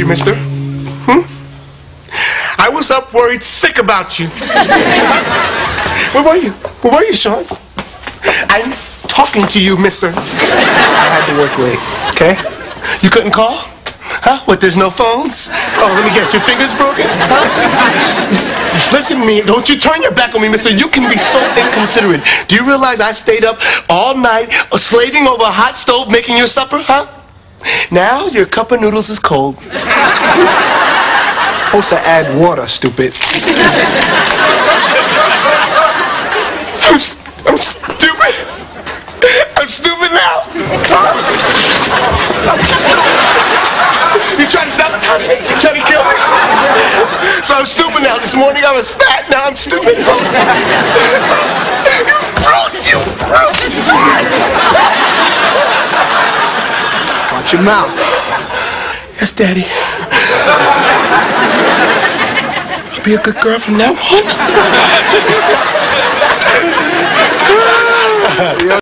mister? I was up worried sick about you. Where were you? Where were you, Sean? I'm talking to you, mister. I had to work late, okay? You couldn't call? Huh? What, there's no phones? Oh, let me guess, your finger's broken? Huh? Listen to me, don't you turn your back on me, mister. You can be so inconsiderate. Do you realize I stayed up all night slaving over a hot stove making your supper, huh? Now your cup of noodles is cold. Supposed to add water, stupid. I'm stupid. I'm stupid now. You trying to sabotage me? You trying to kill me? So I'm stupid now. This morning I was fat. Now I'm stupid. You brute! You brute! Watch your mouth. Yes, Daddy. I'll be a good girl from now on.